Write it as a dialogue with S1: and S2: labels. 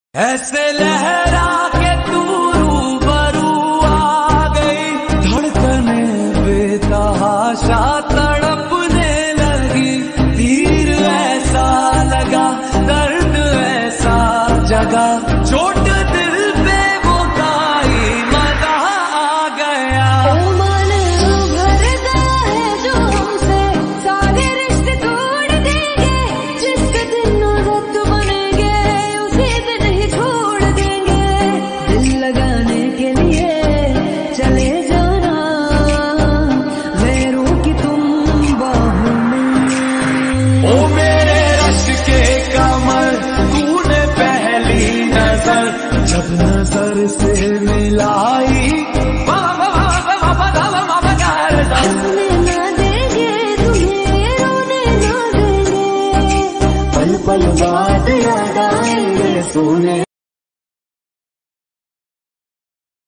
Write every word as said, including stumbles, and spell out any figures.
S1: ऐसे लहरा के तू रूबरू आ गई, धड़कने बेतहाशा तड़पने लगी। तीर ऐसा लगा, दर्द ऐसा जगा, चोट दिल पे वो खाई, मजा आ गया।
S2: ओ मन भरता है जो हमसे, सारे रिश्ते तोड़ देंगे। जिस दिन रात बनेंगे उसी दिन ही छोड़ देंगे। दिल लगाने के लिए चले जाना, गैरों की तुम बाहों में।
S1: ओ मेरे रश के कमर, तूने पहली नजर जब नजर से